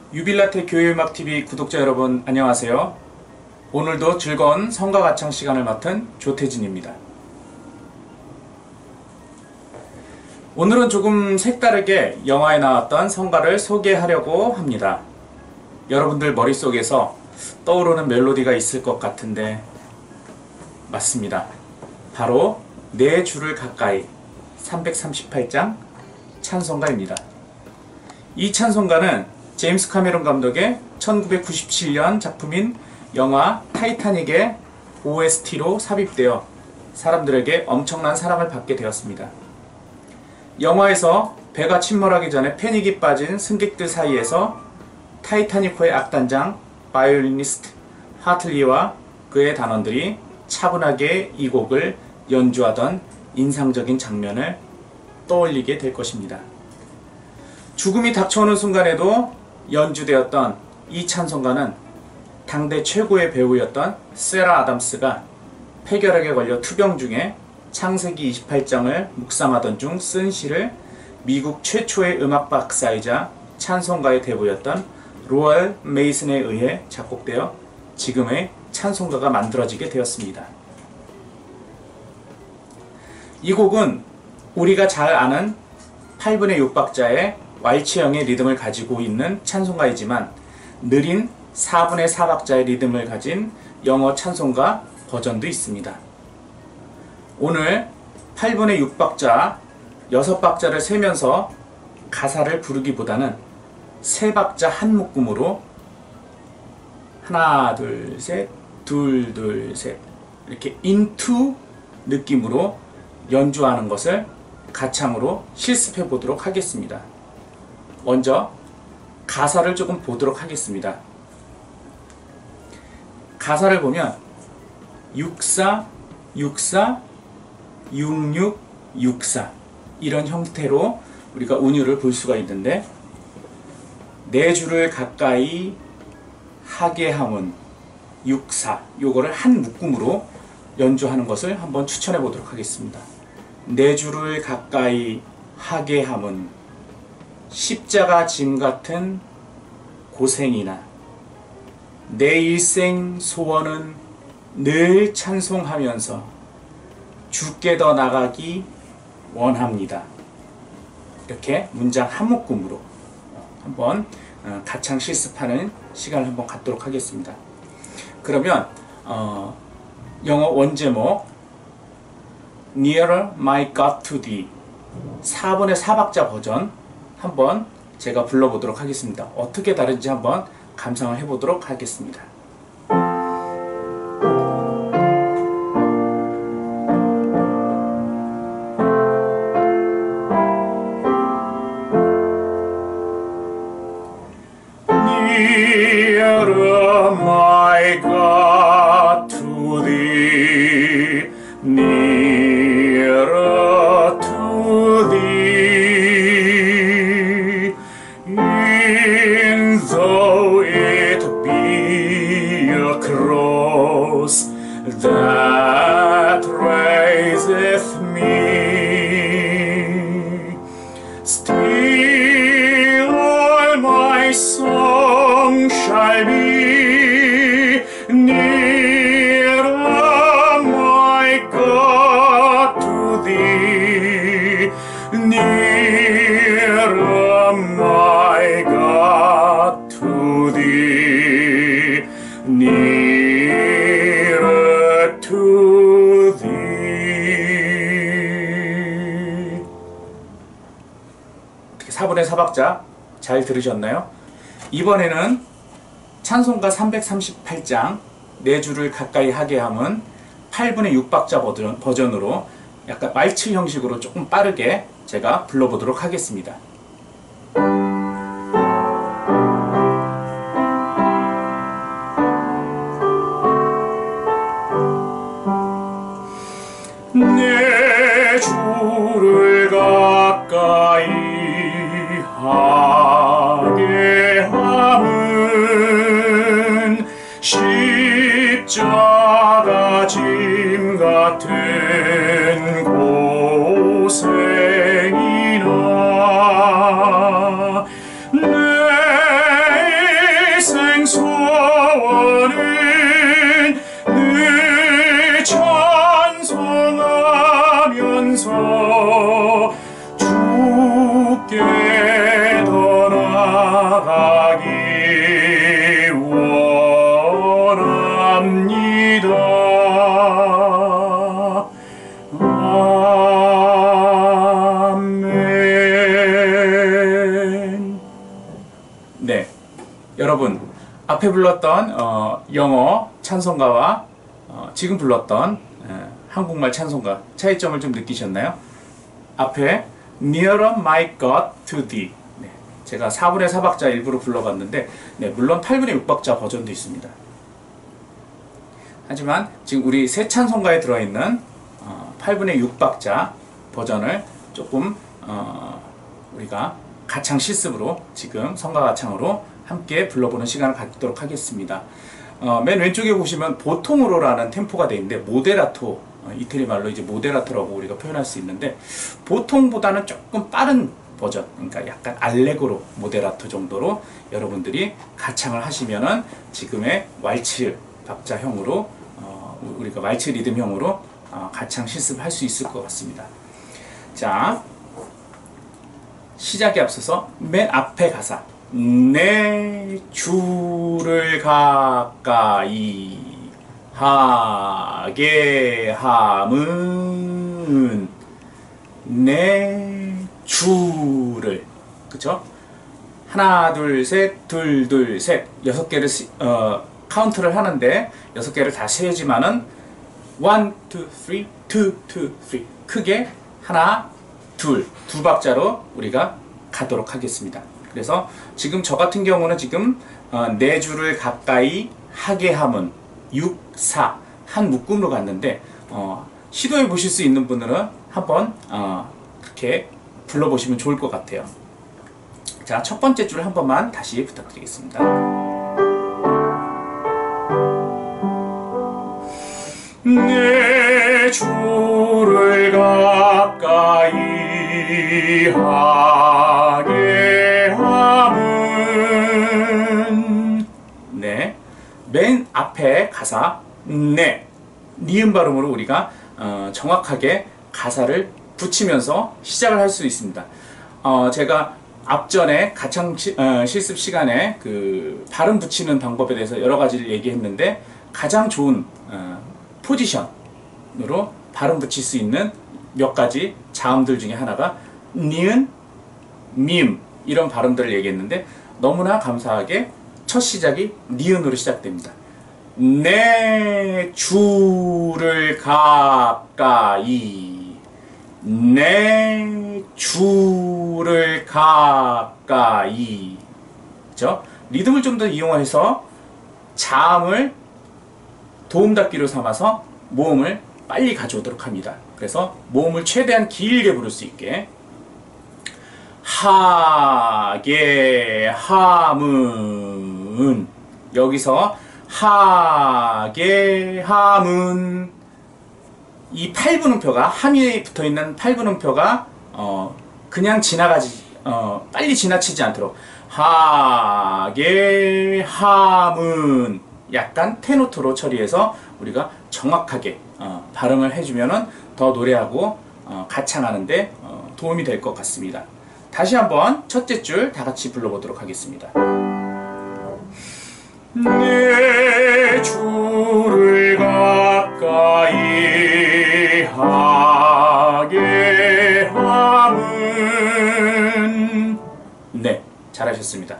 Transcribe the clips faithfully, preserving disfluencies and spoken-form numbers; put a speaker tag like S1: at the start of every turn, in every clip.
S1: 유빌라테 교회음악티비 구독자 여러분 안녕하세요. 오늘도 즐거운 성가가창 시간을 맡은 조태진입니다. 오늘은 조금 색다르게 영화에 나왔던 성가를 소개하려고 합니다. 여러분들 머릿속에서 떠오르는 멜로디가 있을 것 같은데 맞습니다. 바로 내 주를 가까이 삼백삼십팔 장 찬송가입니다. 이 찬송가는 제임스 카메론 감독의 천구백구십칠 년 작품인 영화 타이타닉의 오에스티로 삽입되어 사람들에게 엄청난 사랑을 받게 되었습니다. 영화에서 배가 침몰하기 전에 패닉이 빠진 승객들 사이에서 타이타닉호의 악단장 바이올리니스트 하틀리와 그의 단원들이 차분하게 이 곡을 연주하던 인상적인 장면을 떠올리게 될 것입니다. 죽음이 닥쳐오는 순간에도 연주되었던 이 찬송가는 당대 최고의 배우였던 세라 아담스가 폐결핵에 걸려 투병 중에 창세기 이십팔 장을 묵상하던 중 쓴 시를 미국 최초의 음악 박사이자 찬송가의 대부였던 로얼 메이슨에 의해 작곡되어 지금의 찬송가가 만들어지게 되었습니다. 이 곡은 우리가 잘 아는 팔 분의 육 박자의 왈츠형의 리듬을 가지고 있는 찬송가이지만 느린 사 분의 사 박자의 리듬을 가진 영어 찬송가 버전도 있습니다. 오늘 팔 분의 육 박자, 여섯 박자를 세면서 가사를 부르기보다는 세 박자 한 묶음으로 하나 둘 셋 둘 둘 셋 이렇게 인투 느낌으로 연주하는 것을 가창으로 실습해 보도록 하겠습니다. 먼저 가사를 조금 보도록 하겠습니다. 가사를 보면 육사, 육사, 육육, 육사 이런 형태로 우리가 운율을 볼 수가 있는데 내 주를 가까이 하게 함은 육사 요거를 한 묶음으로 연주하는 것을 한번 추천해 보도록 하겠습니다. 내 주를 가까이 하게 함은 십자가 짐 같은 고생이나 내 일생 소원은 늘 찬송하면서 주께 더 나가기 원합니다. 이렇게 문장 한 묶음으로 한번 가창 실습하는 시간을 한번 갖도록 하겠습니다. 그러면 어, 영어 원제목 Nearer my God to thee 사 분의 사 박자 버전 한번 제가 불러보도록 하겠습니다. 어떻게 다른지 한번 감상을 해보도록 하겠습니다. Nearer my God to thee, nearer to thee, in though it be a cross that raiseth me, still all my song shall be nearer my God to thee, nearer my God to thee, nearer to thee. 어떻게 사 분의 사 박자 잘 들으셨나요? 이번에는 찬송가 삼백삼십팔 장 내 주를 가까이 하게 함은 팔 분의 육 박자 버전, 버전으로 약간 말츠 형식으로 조금 빠르게 제가 불러보도록 하겠습니다. 내 주를 가까이 하게 함은 십자가 짐 같은 고생이나 내 주께 더 나아가기 원합니다. 아멘. 네, 여러분 앞에 불렀던 어, 영어 찬송가와 어, 지금 불렀던 어, 한국말 찬송가 차이점을 좀 느끼셨나요? 앞에 Nearer my God to thee, 네, 제가 사분의 사 박자 일부러 불러봤는데 네, 물론 팔분의 육 박자 버전도 있습니다. 하지만 지금 우리 새 찬송가에 들어있는 어, 팔분의 육 박자 버전을 조금 어, 우리가 가창 실습으로 지금 성가 가창으로 함께 불러보는 시간을 갖도록 하겠습니다. 어, 맨 왼쪽에 보시면 보통으로라는 템포가 되어 있는데 모데라토, 어, 이태리 말로 이제 모데라토라고 우리가 표현할 수 있는데 보통보다는 조금 빠른 버전, 그러니까 약간 알레고로 모데라토 정도로 여러분들이 가창을 하시면은 지금의 왈츠 박자형으로 어, 우리가 왈츠 리듬형으로 어, 가창 실습을 할 수 있을 것 같습니다. 자, 시작에 앞서서 맨 앞에 가사 내 주를 가까이 하게 함은 내 주를, 그쵸? 하나 둘 셋 둘 둘 셋 여섯 개를 어, 카운트를 하는데 여섯 개를 다 세지만은 원, 투, 쓰리, 투, 투, 쓰리 크게 하나 둘 두 박자로 우리가 가도록 하겠습니다. 그래서 지금 저 같은 경우는 지금 어, 네 줄을 가까이 하게 함은 육, 사 한 묶음으로 갔는데 어, 시도해 보실 수 있는 분들은 한번 어, 그렇게 불러보시면 좋을 것 같아요. 자, 첫 번째 줄 한 번만 다시 부탁드리겠습니다. 내 주를 가까이 하게 함은, 네, 맨 앞에 가사 네, 니은 발음으로 우리가 어, 정확하게 가사를 붙이면서 시작을 할 수 있습니다. 어, 제가 앞전에 가창 시, 어, 실습 시간에 그 발음 붙이는 방법에 대해서 여러 가지를 얘기했는데 가장 좋은 어, 포지션으로 발음 붙일 수 있는 몇 가지 자음들 중에 하나가 니은, 미음 이런 발음들을 얘기했는데 너무나 감사하게 첫 시작이 니은으로 시작됩니다. 내 주를 가까이, 내 주를 가까이, 그죠? 리듬을 좀 더 이용해서 자음을 도움닫기로 삼아서 모음을 빨리 가져오도록 합니다. 그래서 모음을 최대한 길게 부를 수 있게 하게 함은, 여기서 하게 함은 이 팔분음표가 함이 붙어있는 팔분음표가 어, 그냥 지나가지 어, 빨리 지나치지 않도록 하게 함은 약간 테노트로 처리해서 우리가 정확하게 어, 발음을 해주면은 더 노래하고 어, 가창하는데 어, 도움이 될 것 같습니다. 다시 한번 첫째 줄 다 같이 불러보도록 하겠습니다. 내 주를 가까이 하게 함은, 네, 잘하셨습니다.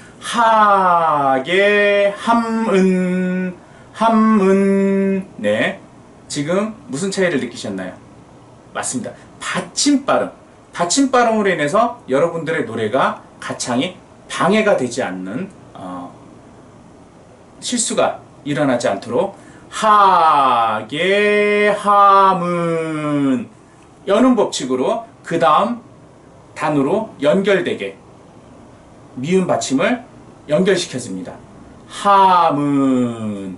S1: 하게 함은, 함은, 네, 지금 무슨 차이를 느끼셨나요? 맞습니다. 받침 발음, 받침 발음으로 인해서 여러분들의 노래가 가창이 방해가 되지 않는 어, 실수가 일어나지 않도록 하게 함은 여는 법칙으로 그 다음 단으로 연결되게 미음 받침을 연결시켜줍니다. 함은,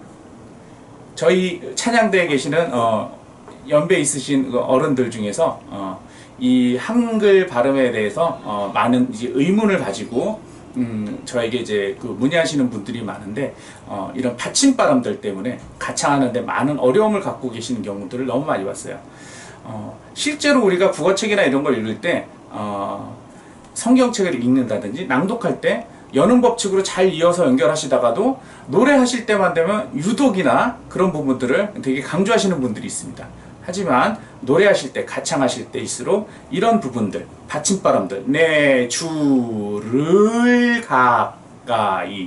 S1: 저희 찬양대에 계시는 어, 연배 있으신 어른들 중에서 어, 이 한글 발음에 대해서 어, 많은 이제 의문을 가지고 음, 저에게 이제 그 문의하시는 분들이 많은데 어, 이런 받침 발음들 때문에 가창하는데 많은 어려움을 갖고 계시는 경우들을 너무 많이 봤어요. 어, 실제로 우리가 국어책이나 이런 걸 읽을 때 어, 성경책을 읽는다든지 낭독할 때 연음 법칙으로 잘 이어서 연결하시다가도 노래하실 때만 되면 유독이나 그런 부분들을 되게 강조하시는 분들이 있습니다. 하지만 노래하실 때, 가창하실 때일수록 이런 부분들, 받침바람들, 내 주를 가까이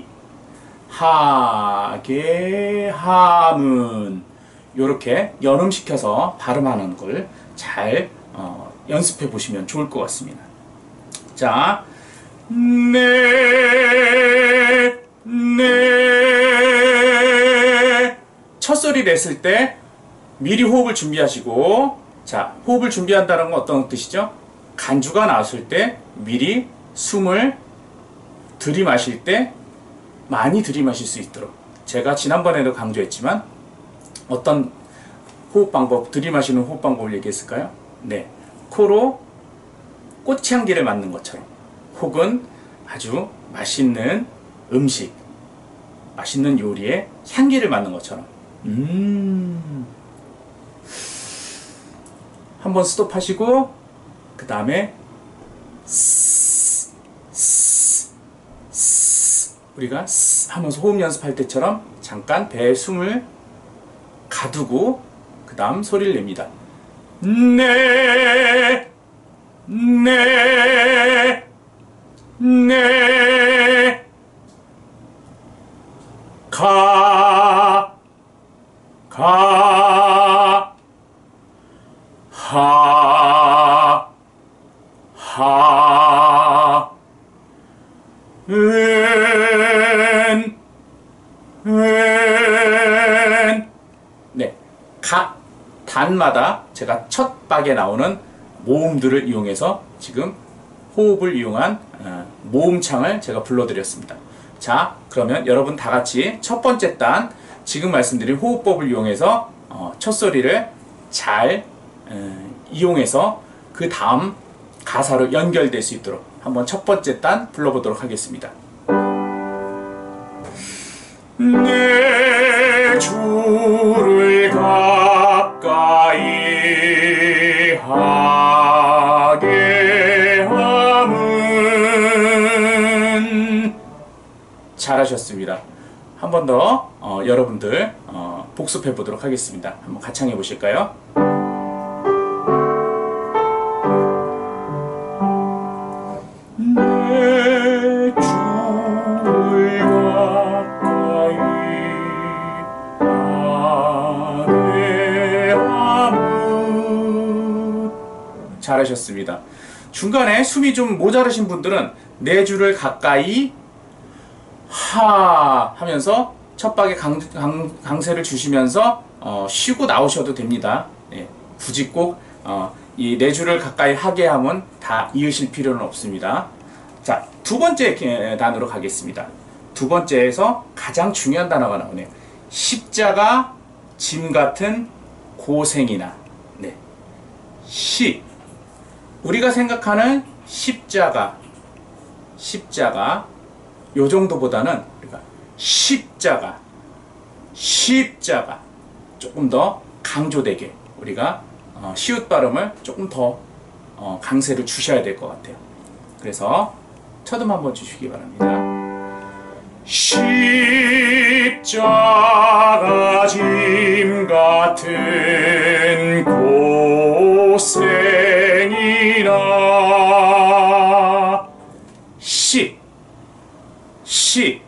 S1: 하게 함은 이렇게 연음시켜서 발음하는 걸 잘 어, 연습해 보시면 좋을 것 같습니다. 자, 네, 네. 첫 소리를 냈을 때 미리 호흡을 준비하시고, 자, 호흡을 준비한다는 건 어떤 뜻이죠? 간주가 나왔을 때 미리 숨을 들이마실 때 많이 들이마실 수 있도록, 제가 지난번에도 강조했지만 어떤 호흡 방법, 들이마시는 호흡 방법을 얘기했을까요? 네, 코로 꽃향기를 맡는 것처럼, 혹은 아주 맛있는 음식, 맛있는 요리에 향기를 맡는 것처럼, 음 한번 스톱하시고 그 다음에 우리가 하면서 호흡 연습할 때처럼 잠깐 배에 숨을 가두고 그 다음 소리를 냅니다. 네, 네, 네, 가, 가, 하, 하, 은, 은. 네, 각 단마다 제가 첫 박에 나오는 모음들을 이용해서 지금 호흡을 이용한 모음창을 제가 불러드렸습니다. 자, 그러면 여러분 다 같이 첫 번째 단, 지금 말씀드린 호흡법을 이용해서 첫 소리를 잘 이용해서 그 다음 가사로 연결될 수 있도록 한번 첫 번째 단 불러보도록 하겠습니다. 내 주를 가까이 하게 함은. 잘하셨습니다. 한 번 더 어, 여러분들 어, 복습해 보도록 하겠습니다. 한번 가창해 보실까요? 내 주를 가까이 하게 함은. 잘하셨습니다. 중간에 숨이 좀 모자르신 분들은 내 주를 가까이 하 하면서 첫 박에 강, 강, 강세를 주시면서 어, 쉬고 나오셔도 됩니다. 예, 굳이 꼭 어, 이 내 주를 가까이 하게 함은 다 이으실 필요는 없습니다. 자, 두 번째 단어로 가겠습니다. 두 번째에서 가장 중요한 단어가 나오네요. 십자가 짐 같은 고생이나. 네, 시, 우리가 생각하는 십자가, 십자가 요 정도보다는 우리가 십자가, 십자가 조금 더 강조되게 우리가 어, 시읒 발음을 조금 더 어, 강세를 주셔야 될 것 같아요. 그래서 첫음 한번 주시기 바랍니다. 십자가 짐 같은 고생이나. 시, 시,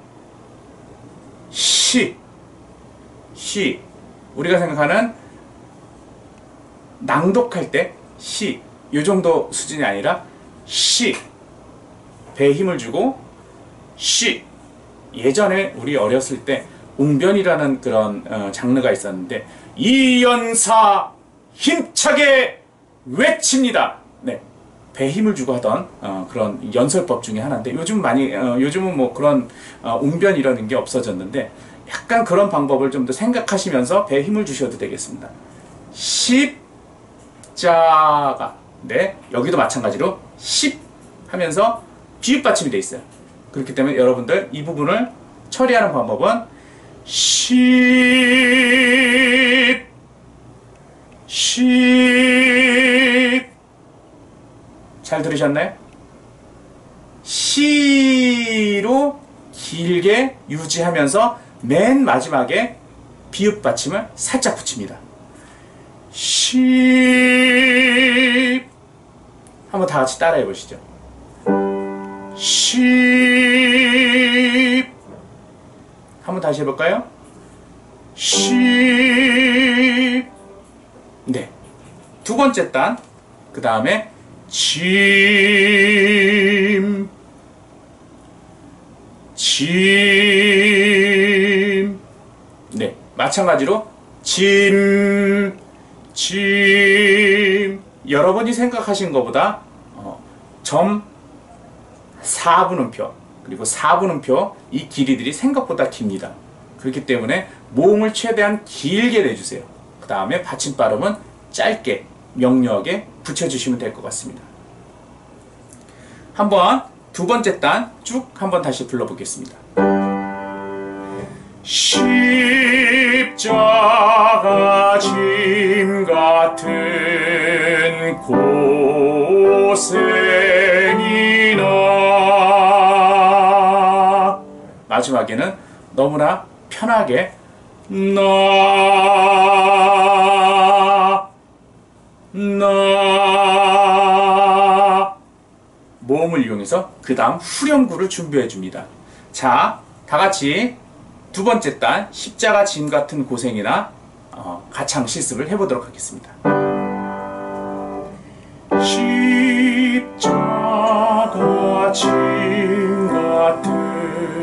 S1: 시, 시. 우리가 생각하는 낭독할 때 시, 이 정도 수준이 아니라 시, 배에 힘을 주고 시. 예전에 우리 어렸을 때 웅변이라는 그런 어, 장르가 있었는데 이연사 힘차게 외칩니다. 네, 배에 힘을 주고 하던 어, 그런 연설법 중에 하나인데 요즘 많이 어, 요즘은 뭐 그런 어, 웅변이라는 게 없어졌는데 약간 그런 방법을 좀 더 생각하시면서 배에 힘을 주셔도 되겠습니다. 십자가. 네, 여기도 마찬가지로 십 하면서 비읍 받침이 되어 있어요. 그렇기 때문에 여러분들 이 부분을 처리하는 방법은 십, 십 잘 들으셨나요? 시로 길게 유지하면서 맨 마지막에 비읍 받침을 살짝 붙입니다. 시. 한번 다 같이 따라해 보시죠. 시. 한번 다시 해볼까요? 시. 네. 두 번째 단, 그 다음에 짐. 짐. 네. 마찬가지로 짐. 짐. 여러분이 생각하신 것보다 어, 점 사 분음표 그리고 사 분음표 이 길이들이 생각보다 깁니다. 그렇기 때문에 모음을 최대한 길게 내주세요. 그 다음에 받침 발음은 짧게 명료하게 붙여주시면 될 것 같습니다. 한번 두 번째 단 쭉 한번 다시 불러보겠습니다. 십자가 짐 같은 고생이나 마지막에는 너무나 편하게 나, 나 모음을 이용해서 그 다음 후렴구를 준비해 줍니다. 자, 다같이 두 번째 단 십자가 짐 같은 고생이나 어, 가창 실습을 해보도록 하겠습니다. 십자가 짐 같은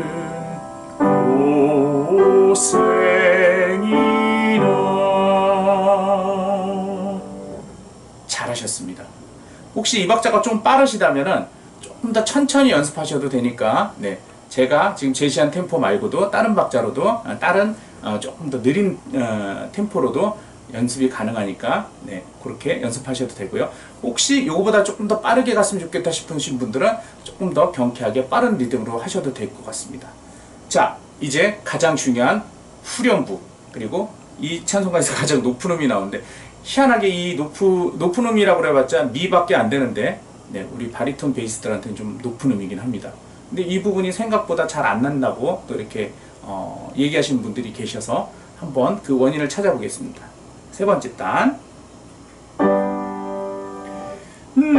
S1: 고생이나 잘하셨습니다. 혹시 이 박자가 좀 빠르시다면은 조금 더 천천히 연습하셔도 되니까 네. 제가 지금 제시한 템포 말고도 다른 박자로도 다른 어, 조금 더 느린 어, 템포로도 연습이 가능하니까 네, 그렇게 연습하셔도 되고요. 혹시 이거보다 조금 더 빠르게 갔으면 좋겠다 싶으신 분들은 조금 더 경쾌하게 빠른 리듬으로 하셔도 될 것 같습니다. 자, 이제 가장 중요한 후렴부, 그리고 이 찬송가에서 가장 높은 음이 나오는데 희한하게 이 높은, 높은 음이라고 해봤자 미밖에 안 되는데 네, 우리 바리톤 베이스들한테는 좀 높은 음이긴 합니다. 근데 이 부분이 생각보다 잘 안 난다고 또 이렇게 어, 얘기하시는 분들이 계셔서 한번 그 원인을 찾아보겠습니다. 세 번째 단, 내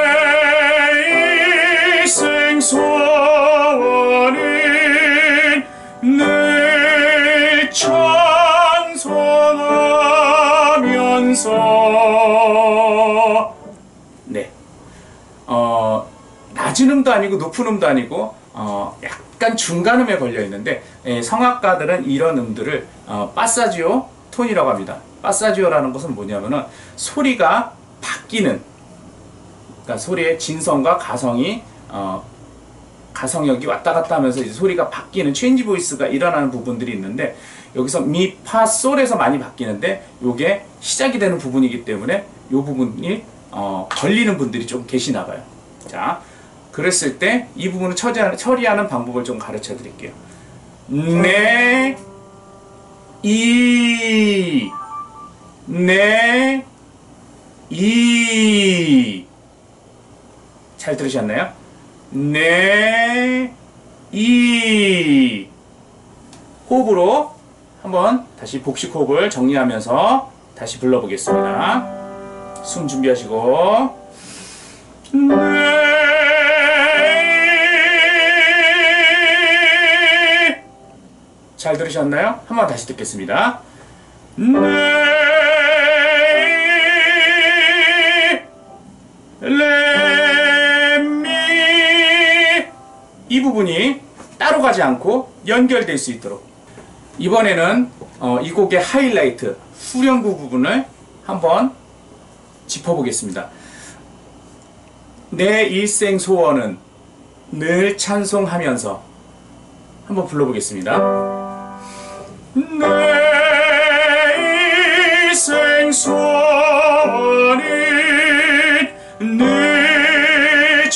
S1: 일생 소원은 늘 찬송하면서 네, 어, 낮은 음도 아니고 높은 음도 아니고 어, 약간 중간음에 걸려 있는데 예, 성악가들은 이런 음들을 어, 파사지오 톤이라고 합니다. 파사지오라는 것은 뭐냐면은 소리가 바뀌는, 그러니까 소리의 진성과 가성이 어, 가성역이 왔다 갔다 하면서 이제 소리가 바뀌는 체인지 보이스가 일어나는 부분들이 있는데 여기서 미, 파, 솔에서 많이 바뀌는데 요게 시작이 되는 부분이기 때문에 요 부분이 어, 걸리는 분들이 좀 계시나 봐요. 자, 그랬을 때 이 부분을 처리하는, 처리하는 방법을 좀 가르쳐 드릴게요. 네, 이, 네, 이. 잘 들으셨나요? 네, 이. 호흡으로 한번 다시 복식 호흡을 정리하면서 다시 불러보겠습니다. 숨 준비하시고. 네. 잘 들으셨나요? 한번 다시 듣겠습니다. 네, 레, 미. 이 부분이 따로 가지 않고 연결될 수 있도록 이번에는 어, 이 곡의 하이라이트 후렴구 부분을 한번 짚어보겠습니다. 내 일생 소원은 늘 찬송하면서 한번 불러보겠습니다. 내 일생 소원은 늘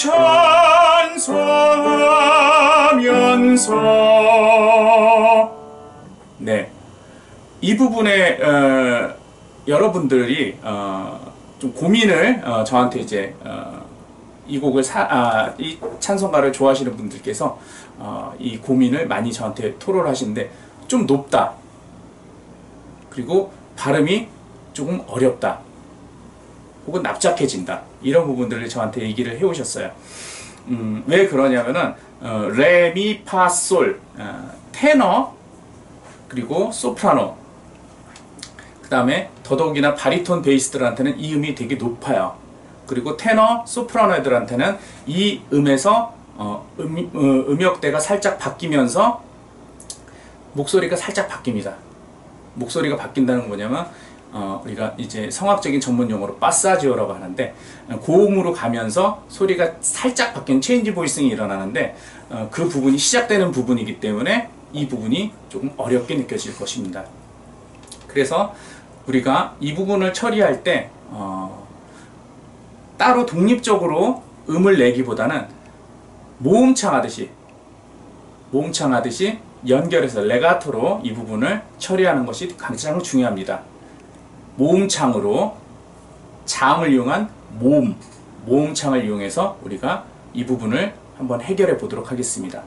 S1: 찬송하면서. 네, 이 부분에 어, 여러분들이 어, 좀 고민을 어, 저한테 이제 어, 이 곡을 사, 아, 이 찬송가를 좋아하시는 분들께서 어, 이 고민을 많이 저한테 토로를 하시는데, 좀 높다, 그리고 발음이 조금 어렵다, 혹은 납작해진다, 이런 부분들을 저한테 얘기를 해오셨어요. 음, 왜 그러냐면은 어, 레, 미, 파, 솔, 어, 테너, 그리고 소프라노, 그 다음에 더더욱이나 바리톤 베이스들한테는 이 음이 되게 높아요. 그리고 테너, 소프라노 애들한테는 이 음에서 어, 음, 어, 음역대가 살짝 바뀌면서 목소리가 살짝 바뀝니다. 목소리가 바뀐다는 건 뭐냐면 어, 우리가 이제 성악적인 전문 용어로 파사지오라고 하는데, 고음으로 가면서 소리가 살짝 바뀌는 체인지 보이싱이 일어나는데, 어, 그 부분이 시작되는 부분이기 때문에 이 부분이 조금 어렵게 느껴질 것입니다. 그래서 우리가 이 부분을 처리할 때 어, 따로 독립적으로 음을 내기보다는 모음창 하듯이 모음창 하듯이 연결해서 레가토로 이 부분을 처리하는 것이 가장 중요합니다. 모음창으로, 창을 이용한 모음, 모음창을 이용해서 우리가 이 부분을 한번 해결해 보도록 하겠습니다.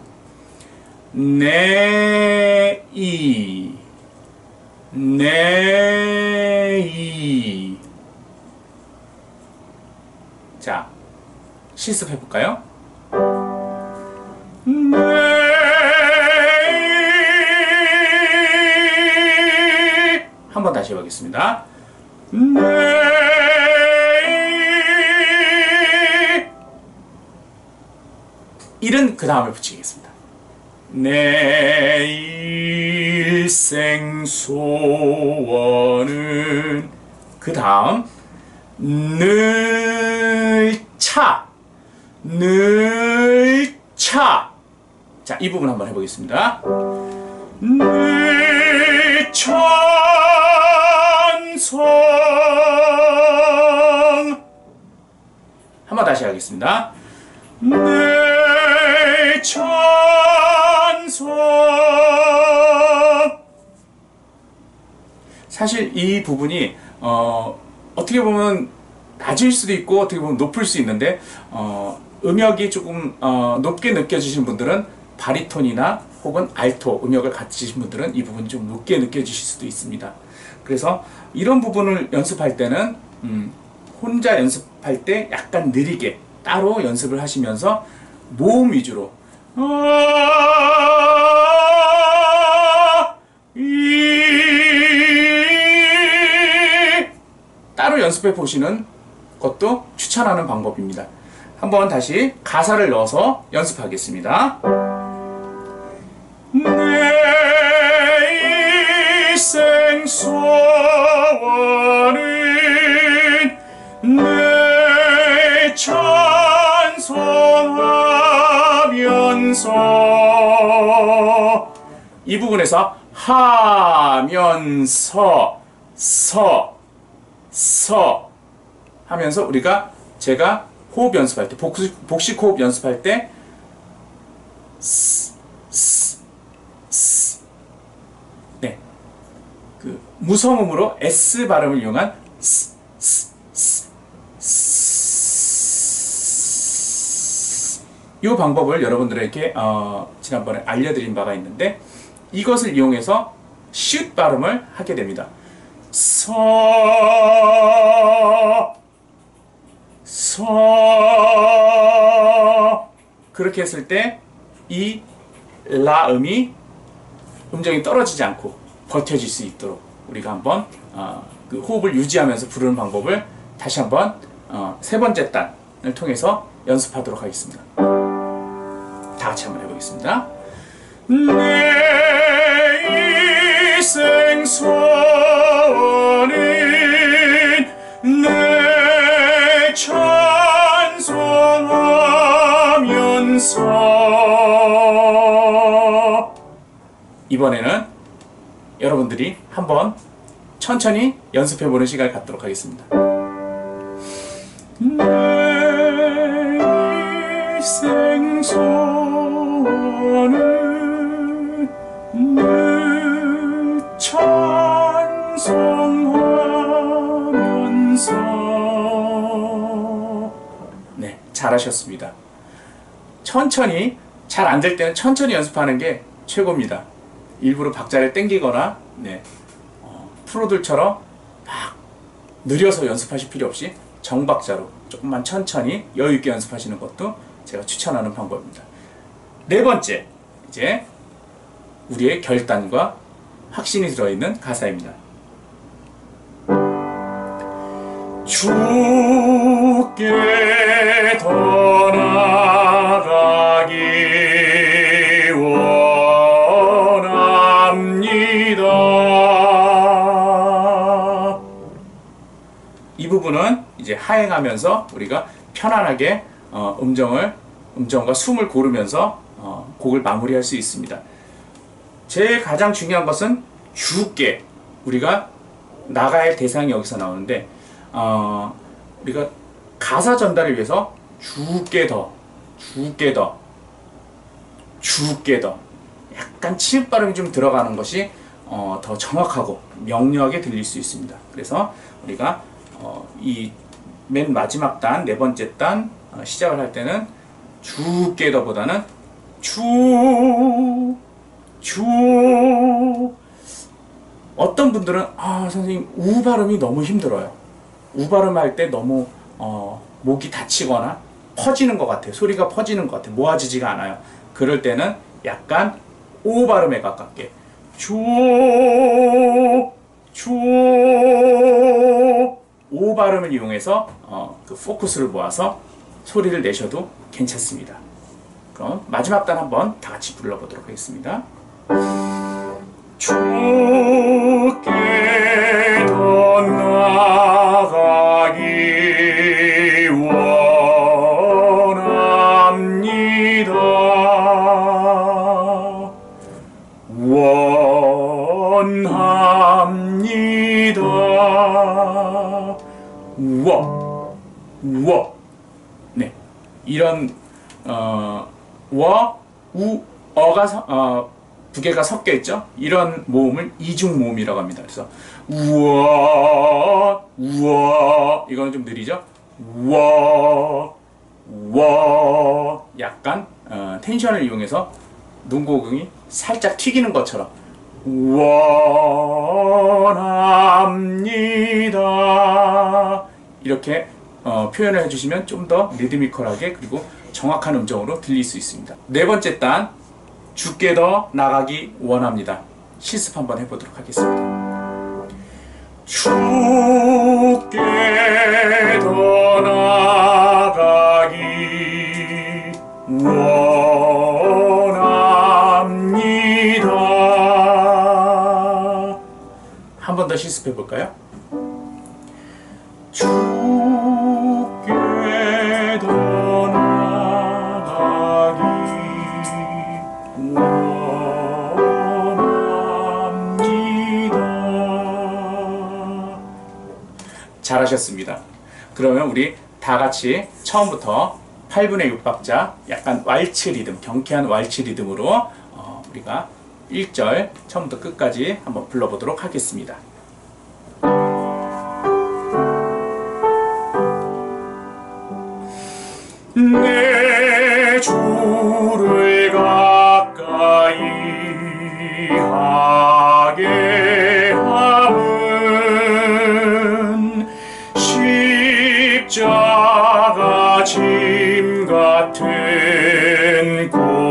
S1: 네, 이, 네, 이. 자, 실습해 볼까요? 네, 한 번 다시 해보겠습니다. 네, 일은 그 다음에 붙이겠습니다. 내 일생 소원은, 그 다음 늘 차, 늘 차. 자, 이 부분 한번 해보겠습니다. 늘 찬송. 한번 다시 하겠습니다. 늘 찬송. 사실 이 부분이 어, 어떻게 보면 낮을 수도 있고 어떻게 보면 높을 수 있는데, 어, 음역이 조금 어, 높게 느껴지신 분들은 바리톤이나 혹은 알토 음역을 갖추신 분들은 이 부분이 좀 높게 느껴지실 수도 있습니다. 그래서 이런 부분을 연습할 때는 음, 혼자 연습할 때 약간 느리게 따로 연습을 하시면서 모음 위주로 아, 이, 따로 연습해 보시는 것도 추천하는 방법입니다. 한번 다시 가사를 넣어서 연습하겠습니다. 내 일생 소원은 늘 찬송하면서, 이 부분에서 하면서 서, 서 하면서 우리가 제가 호흡 연습할 때, 복식, 복식 호흡 연습할 때 스, 스, 스. 네, 그 무성음으로 S 발음을 이용한 스, 스, 스, 스. 이 방법을 여러분들에게 어, 지난번에 알려드린 바가 있는데, 이것을 이용해서 슛 발음을 하게 됩니다. 서, 서. 그렇게 했을 때 이 라음이 음정이 떨어지지 않고 버텨질 수 있도록 우리가 한번 어, 그 호흡을 유지하면서 부르는 방법을 다시 한번 어, 세 번째 단을 통해서 연습하도록 하겠습니다. 다 같이 한번 해보겠습니다. 내 일생 소원은 늘 찬송하면서. 이번에는 여러분들이 한번 천천히 연습해보는 시간을 갖도록 하겠습니다. 내 일생 소원은 늘 찬송하면서. 네, 잘하셨습니다. 천천히, 잘 안 될 때는 천천히 연습하는 게 최고입니다. 일부러 박자를 땡기거나 네, 어, 프로들처럼 막 느려서 연습하실 필요 없이 정박자로 조금만 천천히 여유있게 연습하시는 것도 제가 추천하는 방법입니다. 네 번째, 이제 우리의 결단과 확신이 들어있는 가사입니다. 주께 더 나아가기 원합니다. 이 부분은 이제 하행하면서 우리가 편안하게 어, 음정을, 음정과 숨을 고르면서 어, 곡을 마무리할 수 있습니다. 제일 가장 중요한 것은 주께, 우리가 나가야 할 대상이 여기서 나오는데 어, 우리가 가사 전달을 위해서 주께 더, 주께 더, 주께 더 약간 치읍 발음이 좀 들어가는 것이 어, 더 정확하고 명료하게 들릴 수 있습니다. 그래서 우리가 어, 이 맨 마지막 단, 네 번째 단 어, 시작을 할 때는 주께 더 보다는 주, 주. 어떤 분들은 아 선생님 우 발음이 너무 힘들어요. 우 발음할 때 너무 어, 목이 다치거나 퍼지는 것 같아요. 소리가 퍼지는 것 같아요. 모아지지가 않아요. 그럴 때는 약간 오 발음에 가깝게 주, 주, 오 발음을 이용해서 어, 그 포커스를 모아서 소리를 내셔도 괜찮습니다. 그럼 마지막 단 한번 다 같이 불러보도록 하겠습니다. 주께 더 나아가기 원합니다. 원합니다. 워, 워. 네, 이런 어, 워, 우, 어가 서, 어, 두 개가 섞여 있죠. 이런 모음을 이중 모음이라고 합니다. 그래서 우와, 우와, 이거는 좀 느리죠. 우와, 우와, 약간 어, 텐션을 이용해서 눈고금이 살짝 튀기는 것처럼 원합니다. 이렇게 어, 표현을 해주시면 좀 더 리드미컬하게 그리고 정확한 음정으로 들릴 수 있습니다. 네 번째 단, 주께 더 나가기 원합니다. 실습 한번 해보도록 하겠습니다. 주께 더 나가기 원합니다. 한 번 더 실습해 볼까요? 주께 더 나가기 원합니다. 잘하셨습니다. 그러면 우리 다 같이 처음부터 팔분의 육 박자 약간 왈츠 리듬, 경쾌한 왈츠 리듬으로 어, 우리가 일 절 처음부터 끝까지 한번 불러보도록 하겠습니다. 내 주를 가까이 하게 함은 십자가 짐 같은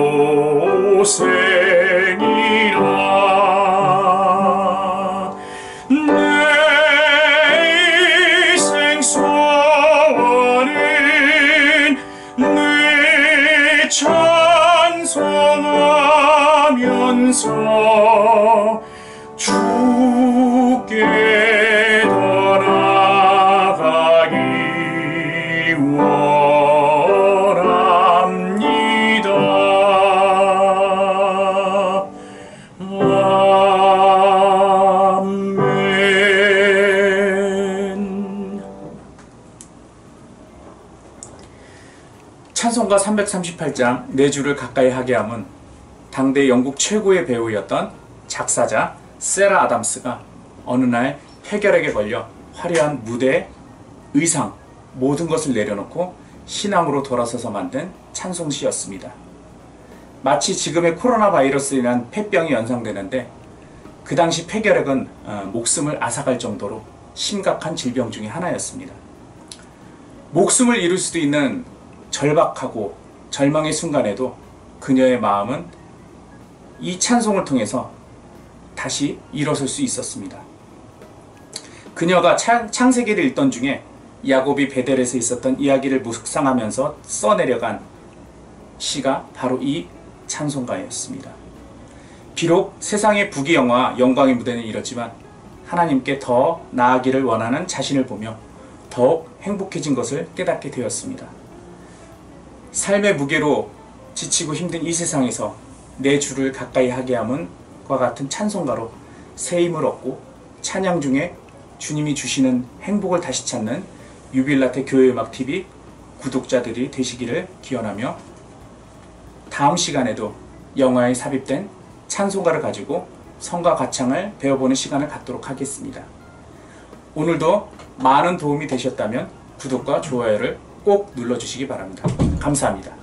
S1: 고생이라. 내 일생 소원은 늘 찬송하면서 주께 더 나아가기 원합니다. 아멘. 찬송가 삼백삼십팔 장 내 주를 가까이 하게 함은 당대 영국 최고의 배우였던 작사자 세라 아담스가 어느 날 폐결핵에 걸려 화려한 무대, 의상 모든 것을 내려놓고 신앙으로 돌아서서 만든 찬송시였습니다. 마치 지금의 코로나 바이러스로 인한 폐병이 연상되는데 그 당시 폐결핵은 목숨을 앗아갈 정도로 심각한 질병 중의 하나였습니다. 목숨을 잃을 수도 있는 절박하고 절망의 순간에도 그녀의 마음은 이 찬송을 통해서 다시 일어설 수 있었습니다. 그녀가 창세기를 읽던 중에 야곱이 베델에서 있었던 이야기를 묵상하면서 써내려간 시가 바로 이 찬송가였습니다. 비록 세상의 부귀영화 영광의 무대는 이렇지만 하나님께 더 나아가기를 원하는 자신을 보며 더욱 행복해진 것을 깨닫게 되었습니다. 삶의 무게로 지치고 힘든 이 세상에서 내 주를 가까이 하게 함과 같은 찬송가로 새 힘을 얻고 찬양 중에 주님이 주시는 행복을 다시 찾는 유빌라테 교회음악티비 구독자들이 되시기를 기원하며 다음 시간에도 영화에 삽입된 찬송가를 가지고 성가 가창을 배워보는 시간을 갖도록 하겠습니다. 오늘도 많은 도움이 되셨다면 구독과 좋아요를 꼭 눌러주시기 바랍니다. 감사합니다.